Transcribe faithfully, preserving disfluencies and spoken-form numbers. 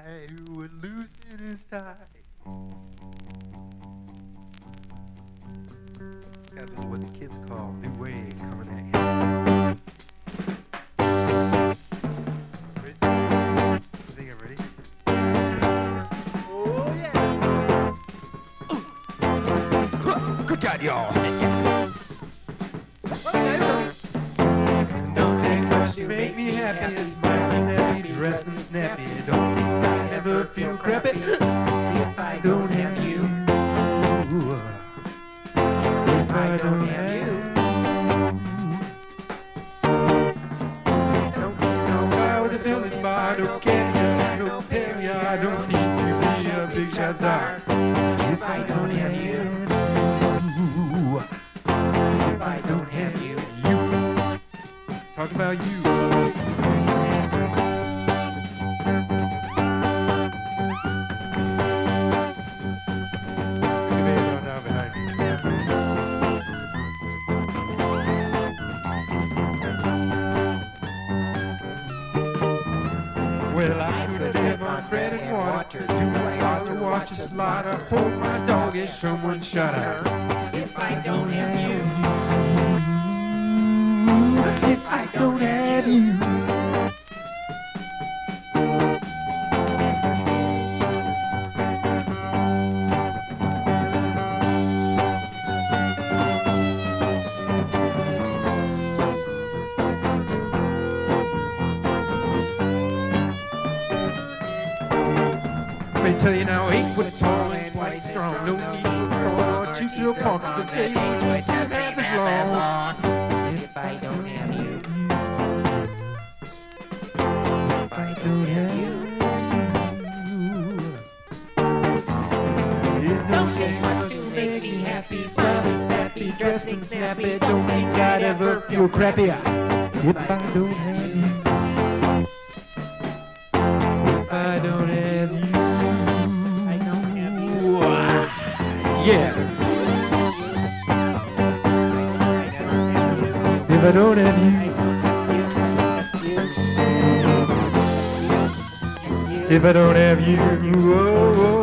guy who would loosen his tie. That is what the kids call the way coming at you. Ready? I think I'm ready. Oh yeah! Ooh. Good job, y'all. Don't take much to make me happy. Smiling, snappy, dressed and snappy. Don't think I ever feel crappy if I don't have you. If I don't have you. Don't need no guy with a building bar, no caviar, no perrier. Don't need to be a big shot star if I don't have you. If I don't have you. You. Talk about you. Well, I could live on bread and water, do my daughter watch a slaughter, hold my dog as someone shot her. If I don't have you, if I don't have you. Let me tell you now, eight foot tall and twice strong. No need for sword, you feel punk. The day twice half as long. If I don't have you, if I don't have you, it don't take much to make me happy. Smiling, snappy, dressing snappy. Don't think I'd ever feel crappy if I don't have you. If I don't have you. Yeah. If I don't have you, if I don't have you, oh, oh.